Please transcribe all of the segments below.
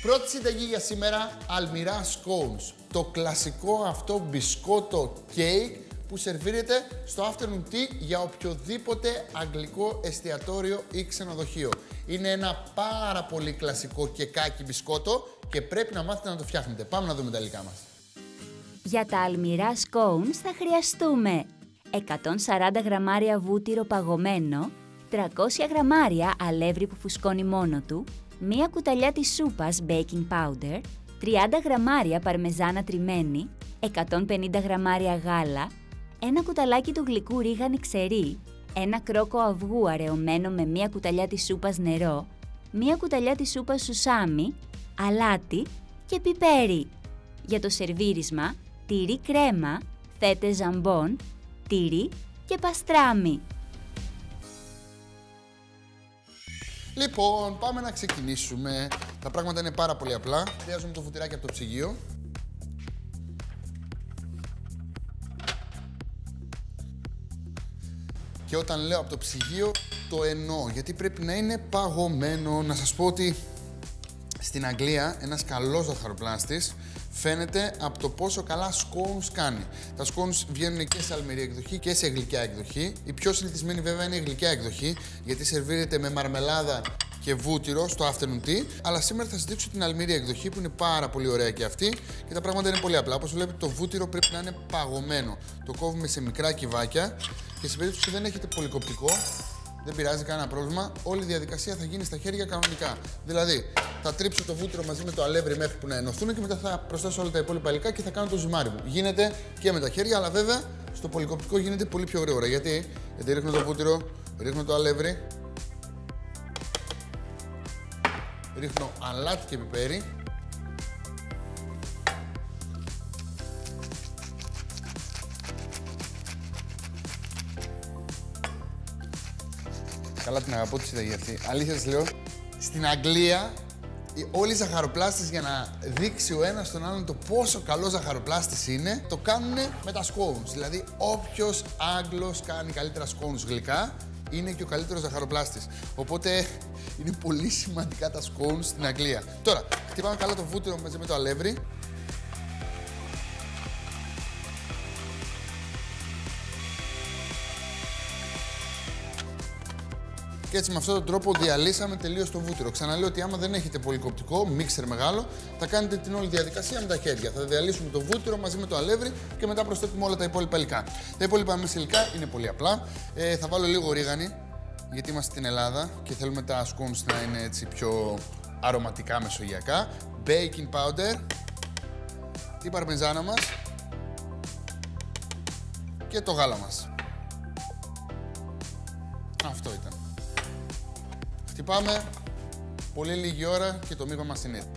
Πρώτη συνταγή για σήμερα, αλμυρά scones. Το κλασικό αυτό μπισκότο κέικ που σερβίρεται στο afternoon tea για οποιοδήποτε αγγλικό εστιατόριο ή ξενοδοχείο. Είναι ένα πάρα πολύ κλασικό κεκάκι μπισκότο και πρέπει να μάθετε να το φτιάχνετε. Πάμε να δούμε τα υλικά μας. Για τα αλμυρά scones θα χρειαστούμε 140 γραμμάρια βούτυρο παγωμένο, 300 γραμμάρια αλεύρι που φουσκώνει μόνο του, μία κουταλιά της σούπας baking powder, 30 γραμμάρια παρμεζάνα τριμμένη, 150 γραμμάρια γάλα, ένα κουταλάκι του γλυκού ρίγανη ξερή, ένα κρόκο αυγού αραιωμένο με μία κουταλιά της σούπας νερό, μία κουταλιά της σούπας σουσάμι, αλάτι και πιπέρι. Για το σερβίρισμα, τυρί κρέμα, φέτες ζαμπόν, τυρί και παστράμι. Λοιπόν, πάμε να ξεκινήσουμε. Τα πράγματα είναι πάρα πολύ απλά. Χρειάζομαι το βουτυράκι από το ψυγείο. Και όταν λέω από το ψυγείο, το εννοώ, γιατί πρέπει να είναι παγωμένο. Να σας πω ότι στην Αγγλία ένας καλός ζαχαροπλάστης φαίνεται από το πόσο καλά scones κάνει. Τα scones βγαίνουν και σε αλμυρή εκδοχή και σε γλυκιά εκδοχή. Η πιο συνηθισμένη βέβαια είναι η γλυκιά εκδοχή, γιατί σερβίρεται με μαρμελάδα και βούτυρο στο afternoon tea. Αλλά σήμερα θα σας δείξω την αλμυρή εκδοχή που είναι πάρα πολύ ωραία και αυτή και τα πράγματα είναι πολύ απλά. Όπως βλέπετε, το βούτυρο πρέπει να είναι παγωμένο. Το κόβουμε σε μικρά κυβάκια και σε περίπτωση που δεν έχετε πολυκοπτικό, δεν πειράζει κανένα πρόβλημα. Όλη η διαδικασία θα γίνει στα χέρια κανονικά. Δηλαδή, θα τρίψω το βούτυρο μαζί με το αλεύρι μέχρι που να ενωθούν και μετά θα προσθέσω όλα τα υπόλοιπα υλικά και θα κάνω το ζυμάρι μου. Γίνεται και με τα χέρια, αλλά βέβαια στο πολυκοπτικό γίνεται πολύ πιο γρήγορα. Γιατί ρίχνω το βούτυρο, ρίχνω το αλεύρι, ρίχνω αλάτι και πιπέρι. Καλά την αγαπώ τη συνταγή αυτή. Αλήθεια σας λέω, στην Αγγλία όλοι οι ζαχαροπλάστες για να δείξει ο ένας τον άλλον το πόσο καλό ζαχαροπλάστης είναι, το κάνουν με τα scones. Δηλαδή, όποιος Άγγλος κάνει καλύτερα scones γλυκά, είναι και ο καλύτερος ζαχαροπλάστης. Οπότε, είναι πολύ σημαντικά τα scones στην Αγγλία. Τώρα, χτυπάμε καλά το βούτυρο μαζί με το αλεύρι. Και έτσι με αυτόν τον τρόπο διαλύσαμε τελείως το βούτυρο. Ξαναλέω ότι άμα δεν έχετε πολυκοπτικό, μίξερ μεγάλο, θα κάνετε την όλη διαδικασία με τα χέρια. Θα διαλύσουμε το βούτυρο μαζί με το αλεύρι και μετά προσθέτουμε όλα τα υπόλοιπα υλικά. Τα υπόλοιπα μέσα υλικά είναι πολύ απλά. Θα βάλω λίγο ρίγανη, γιατί είμαστε στην Ελλάδα και θέλουμε τα scones να είναι έτσι πιο αρωματικά μεσογειακά. Baking powder, την παρμεζάνα μας και το γάλα μας. Αυτό ήταν. Χτυπάμε πολύ λίγη ώρα και το μείγμα μας είναι έτοιμο.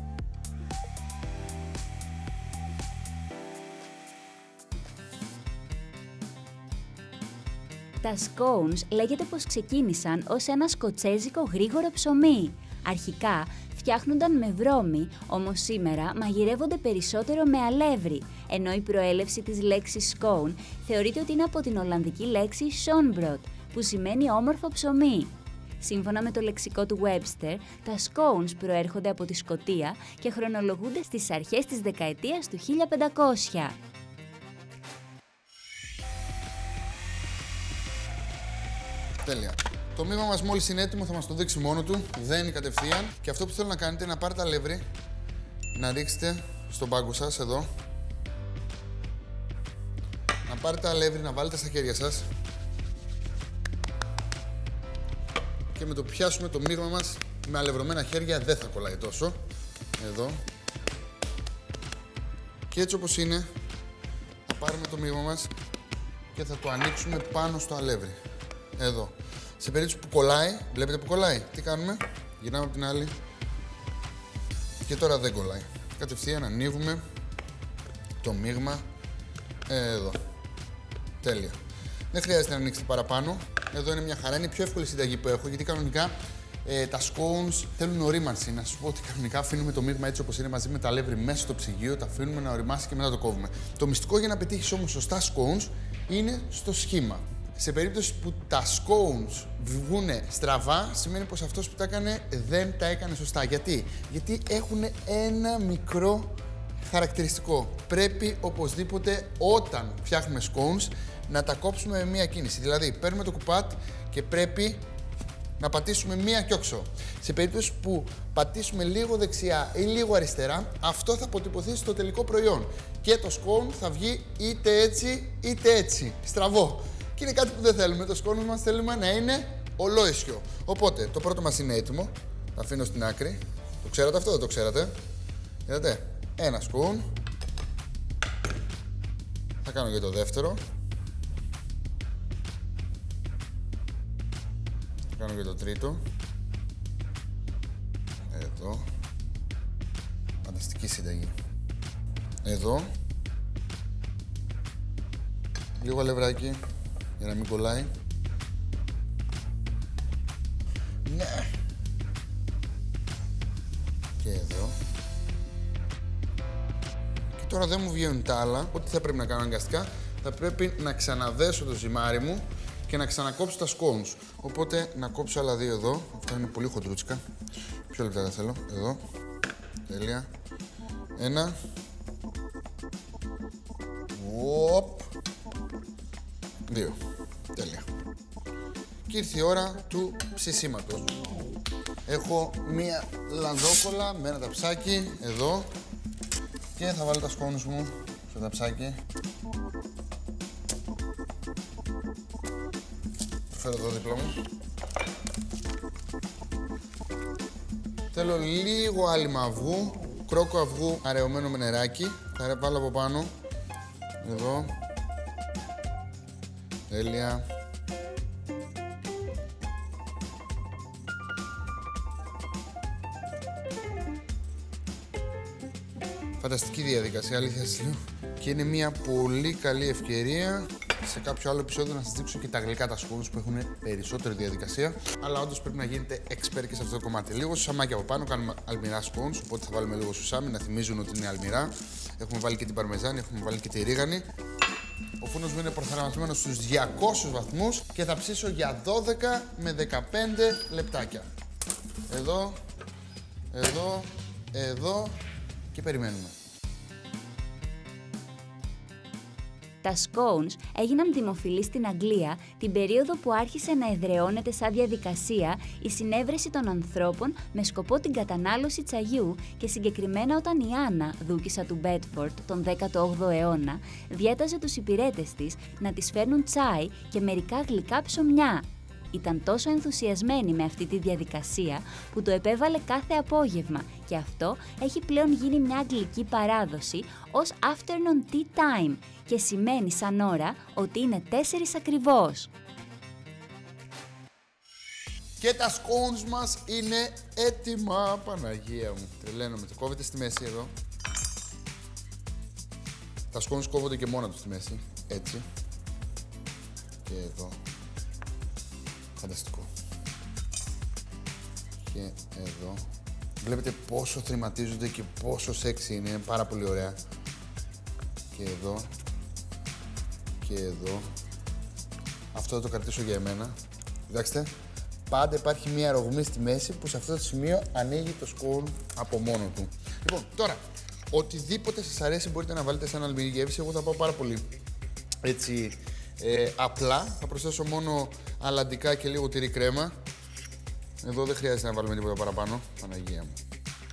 Τα scones λέγεται πως ξεκίνησαν ως ένα σκοτσέζικο γρήγορο ψωμί. Αρχικά φτιάχνονταν με βρώμη, όμως σήμερα μαγειρεύονται περισσότερο με αλεύρι, ενώ η προέλευση της λέξης scone θεωρείται ότι είναι από την ολλανδική λέξη schoenbrod, που σημαίνει όμορφο ψωμί. Σύμφωνα με το λεξικό του Webster, τα scones προέρχονται από τη Σκωτία και χρονολογούνται στις αρχές της δεκαετίας του 1500. Τέλεια. Το μείγμα μας μόλις είναι έτοιμο θα μας το δείξει μόνο του, δένει κατευθείαν. Και αυτό που θέλω να κάνετε είναι να πάρετε αλεύρι, να ρίξετε στον πάγκο σας εδώ. Να πάρετε αλεύρι, να βάλετε στα χέρια σας. Και με το που πιάσουμε το μείγμα μας με αλευρωμένα χέρια δεν θα κολλάει τόσο. Εδώ. Και έτσι όπως είναι, θα πάρουμε το μείγμα μας και θα το ανοίξουμε πάνω στο αλεύρι. Εδώ. Σε περίπτωση που κολλάει, βλέπετε που κολλάει, τι κάνουμε? Γυρνάμε από την άλλη. Και τώρα δεν κολλάει. Κατευθείαν ανοίγουμε το μείγμα εδώ. Τέλεια. Δεν χρειάζεται να ανοίξετε παραπάνω. Εδώ είναι μια χαρά. Είναι η πιο εύκολη συνταγή που έχω, γιατί κανονικά τα scones θέλουν ορίμανση. Να σας πω ότι κανονικά αφήνουμε το μείγμα έτσι όπως είναι μαζί με τα αλεύρι μέσα στο ψυγείο, τα αφήνουμε να οριμάσει και μετά το κόβουμε. Το μυστικό για να πετύχεις όμως σωστά scones είναι στο σχήμα. Σε περίπτωση που τα scones βγουν στραβά, σημαίνει πως αυτός που τα έκανε δεν τα έκανε σωστά. Γιατί έχουν ένα μικρό χαρακτηριστικό. Πρέπει οπωσδήποτε όταν φτιάχνουμε scones να τα κόψουμε με μία κίνηση. Δηλαδή, παίρνουμε το κουπάτ και πρέπει να πατήσουμε μία κιόξο. Σε περίπτωση που πατήσουμε λίγο δεξιά ή λίγο αριστερά, αυτό θα αποτυπωθεί στο τελικό προϊόν. Και το scone θα βγει είτε έτσι είτε έτσι, στραβό. Και είναι κάτι που δεν θέλουμε. Το scone μας θέλουμε να είναι ολόισιο. Οπότε, το πρώτο μας είναι έτοιμο. Το αφήνω στην άκρη. Το ξέρατε αυτό, δεν το ξέρατε? Είδατε, ένα scone. Θα κάνω και το δεύτερο. Θα κάνω και το τρίτο. Εδώ. Φανταστική συνταγή. Εδώ. Λίγο αλευράκι, για να μην κολλάει. Ναι. Και εδώ. Και τώρα δεν μου βγαίνουν τα άλλα. Ό,τι θα πρέπει να κάνω αναγκαστικά, θα πρέπει να ξαναδέσω το ζυμάρι μου και να ξανακόψω τα scones. Οπότε να κόψω άλλα δύο εδώ. Αυτά είναι πολύ χοντρούτσικα. Πιο λεπτά δεν θέλω. Εδώ. Τέλεια. Ένα. Οπ. Δύο. Τέλεια. Και ήρθε η ώρα του ψησίματος. Έχω μία λανδόκολλα με ένα ταψάκι εδώ και θα βάλω τα σκόνους μου στο ταψάκι. Το φέρω εδώ δίπλα μου. Θέλω λίγο άλυμα αυγού, κρόκο αυγού αραιωμένο με νεράκι. Θα βάλω από πάνω. Εδώ. Τέλεια. Φανταστική διαδικασία, αλήθεια σας λέω. Και είναι μια πολύ καλή ευκαιρία σε κάποιο άλλο επεισόδιο να σας δείξω και τα γλυκά τα scones που έχουν περισσότερη διαδικασία. Αλλά όντως πρέπει να γίνετε expert και σε αυτό το κομμάτι. Λίγο σουσαμάκι από πάνω, κάνουμε αλμυρά scones, οπότε θα βάλουμε λίγο σουσάμι να θυμίζουν ότι είναι αλμυρά. Έχουμε βάλει και την παρμεζάνη, έχουμε βάλει και τη ρίγανη. Ο φούρνος μου είναι προθερμασμένος στους 200 βαθμούς και θα ψήσω για 12 με 15 λεπτάκια. Εδώ, εδώ, εδώ και περιμένουμε. Τα scones έγιναν δημοφιλή στην Αγγλία την περίοδο που άρχισε να εδραιώνεται σαν διαδικασία η συνέβρεση των ανθρώπων με σκοπό την κατανάλωση τσαγιού και συγκεκριμένα όταν η Άννα, δούκισσα του Μπέτφορντ τον 18ο αιώνα, διέταζε τους υπηρέτες της να της φέρνουν τσάι και μερικά γλυκά ψωμιά. Ήταν τόσο ενθουσιασμένη με αυτή τη διαδικασία που το επέβαλε κάθε απόγευμα και αυτό έχει πλέον γίνει μια αγγλική παράδοση ως afternoon tea time και σημαίνει σαν ώρα ότι είναι 4 ακριβώς. Και τα scones μας είναι έτοιμα, Παναγία μου. Τρελαίνομαι, το κόβεται στη μέση εδώ. Τα scones κόβονται και μόνα τους στη μέση, έτσι. Και εδώ. Φανταστικό. Και εδώ. Βλέπετε πόσο θρηματίζονται και πόσο σεξι είναι. Είναι πάρα πολύ ωραία. Και εδώ. Και εδώ. Αυτό θα το κρατήσω για εμένα. Κοιτάξτε. Πάντα υπάρχει μία ρογμή στη μέση που σε αυτό το σημείο ανοίγει το σκόν από μόνο του. Λοιπόν, τώρα, οτιδήποτε σας αρέσει μπορείτε να βάλετε σαν αλμυρή γεύση. Εγώ θα πάω πάρα πολύ έτσι απλά. Θα προσθέσω μόνο αλαντικά και λίγο τυρί κρέμα. Εδώ δεν χρειάζεται να βάλουμε τίποτα παραπάνω. Παναγία μου.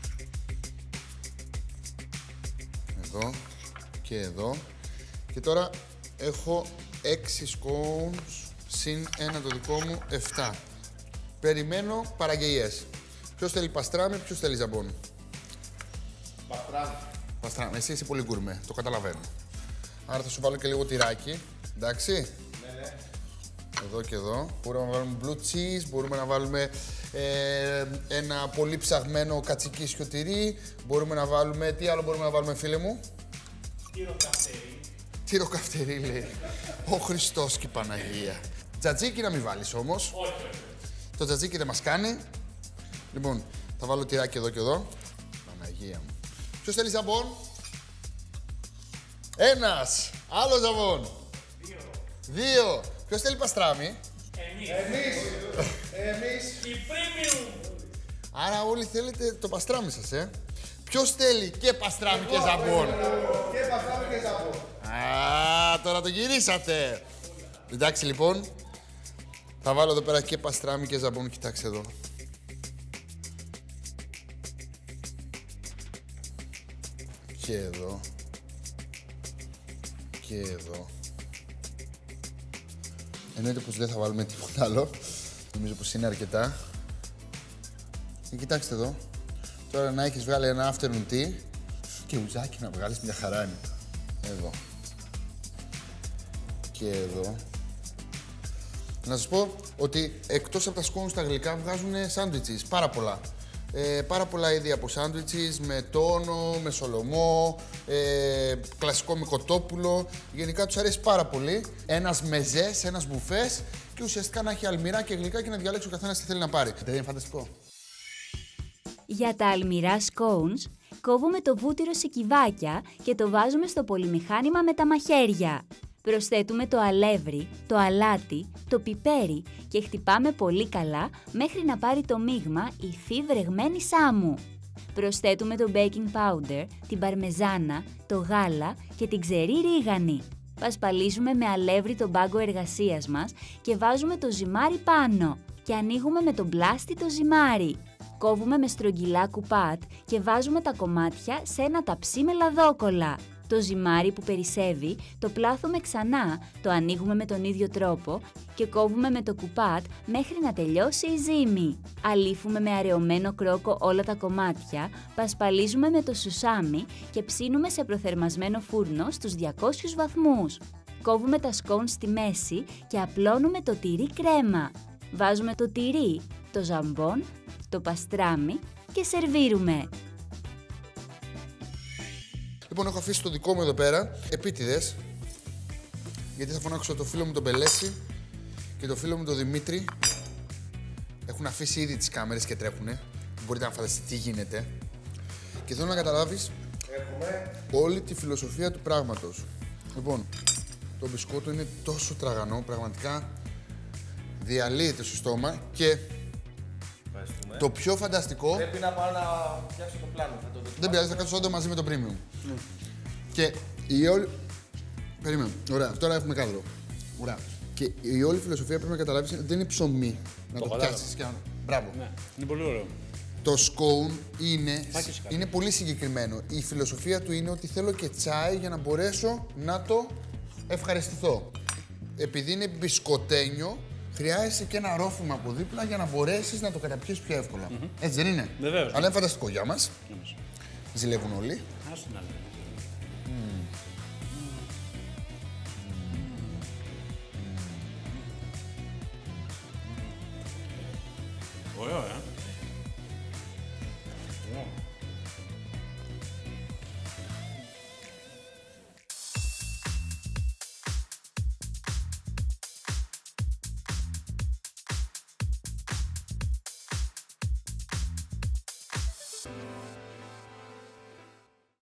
Εδώ και εδώ. Και τώρα έχω 6 scones συν ένα το δικό μου 7. Περιμένω παραγγελίες. Ποιος θέλει παστράμι, ποιος θέλει ζαμπόν. Παστράμι. Παστράμι. Εσύ είσαι πολύ γκουρμέ, το καταλαβαίνω. Άρα θα σου βάλω και λίγο τυράκι. Εντάξει. Ναι. Εδώ και εδώ. Μπορούμε να βάλουμε blue cheese, μπορούμε να βάλουμε ένα πολύ ψαγμένο κατσικίσιο τυρί. Μπορούμε να βάλουμε, τι άλλο μπορούμε να βάλουμε φίλε μου. Τυροκαυτερί. Τυροκαυτερί λέει. Ο Χριστός και η Παναγία. Τζατζίκι να μην βάλεις όμως. Όχι. Το τζατζίκι δεν μας κάνει. Λοιπόν, θα βάλω τυράκι εδώ και εδώ. Παναγία μου. Ποιος θέλει ζαμπόν. Ένας. Άλλο ζαμπόν. 2. Ποιος θέλει παστράμι? Εμείς. Η premium. Άρα όλοι θέλετε το παστράμι σας, Ποιος θέλει και παστράμι και ζαμπόν? Και παστράμι και ζαμπόν. Α, τώρα το γυρίσατε. Εντάξει λοιπόν, θα βάλω εδώ πέρα και παστράμι και ζαμπόν, κοιτάξτε εδώ. Και εδώ. Και εδώ. Εννοείται πως δεν θα βάλουμε τίποτα άλλο. Νομίζω πως είναι αρκετά. Και κοιτάξτε εδώ. Τώρα να έχεις βγάλει ένα afternoon tea και ουζάκι να βγάλεις, μια χαρά είναι. Εδώ. Και εδώ. Να σας πω ότι εκτός από τα σκόνους στα γλυκά βγάζουν sandwiches, πάρα πολλά. Πάρα πολλά είδη από sandwiches με τόνο, με σολομό, κλασικό με κοτόπουλο. Γενικά τους αρέσει πάρα πολύ. Ένας μεζές, ένας μπουφές και ουσιαστικά να έχει αλμυρά και γλυκά και να διαλέξει ο καθένας τι θέλει να πάρει. Δεν είναι φανταστικό? Για τα αλμυρά scones, κόβουμε το βούτυρο σε κυβάκια και το βάζουμε στο πολυμηχάνημα με τα μαχαίρια. Προσθέτουμε το αλεύρι, το αλάτι, το πιπέρι και χτυπάμε πολύ καλά μέχρι να πάρει το μείγμα υφή βρεγμένη σάμου. Προσθέτουμε το baking powder, την παρμεζάνα, το γάλα και την ξερή ρίγανη. Πασπαλίζουμε με αλεύρι τον πάγκο εργασίας μας και βάζουμε το ζυμάρι πάνω και ανοίγουμε με τον πλάστη το ζυμάρι. Κόβουμε με στρογγυλά κουπάτ και βάζουμε τα κομμάτια σε ένα ταψί με λαδόκολλα. Το ζυμάρι που περισσεύει το πλάθουμε ξανά, το ανοίγουμε με τον ίδιο τρόπο και κόβουμε με το κουπάτ μέχρι να τελειώσει η ζύμη. Αλήφουμε με αραιωμένο κρόκο όλα τα κομμάτια, πασπαλίζουμε με το σουσάμι και ψήνουμε σε προθερμασμένο φούρνο στους 200 βαθμούς. Κόβουμε τα σκόν στη μέση και απλώνουμε το τυρί κρέμα. Βάζουμε το τυρί, το ζαμπόν, το παστράμι και σερβίρουμε. Λοιπόν, έχω αφήσει το δικό μου εδώ πέρα, επίτηδες, γιατί θα φωνάξω το φίλο μου τον Πελέση και το φίλο μου τον Δημήτρη. Έχουν αφήσει ήδη τις κάμερες και τρέχουνε. Μπορείτε να φανταστείτε τι γίνεται. Και θέλω να καταλάβεις όλη τη φιλοσοφία του πράγματος. Λοιπόν, το μπισκότο είναι τόσο τραγανό, πραγματικά διαλύεται στο στόμα και το πιο φανταστικό... Πρέπει να πάω να φτιάξω το πλάνο. Δεν πειράζει, θα κάτσω όντω μαζί με το premium. Και η όλη... Περίμενε. Ωραία, τώρα έχουμε κάδρο. Ωραία. Και η όλη φιλοσοφία πρέπει να καταλάβεις ότι δεν είναι ψωμί. Να το πιάσεις και να... Μπράβο. Ναι, είναι πολύ ωραίο. Το scone είναι πολύ συγκεκριμένο. Η φιλοσοφία του είναι ότι θέλω και τσάι για να μπορέσω να το ευχαριστηθώ. Επειδή είναι μπισκοτένιο, χρειάζεσαι και ένα ρόφημα από δίπλα για να μπορέσεις να το καταπιείς πιο εύκολα. Έτσι δεν είναι? Βεβαίως. Αλλά είναι φανταστικό για μας. Ζηλεύουν όλοι. Άσου να λέει.